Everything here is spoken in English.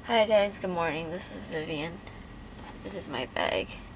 Hi guys, good morning. This is Vivian. This is my bag.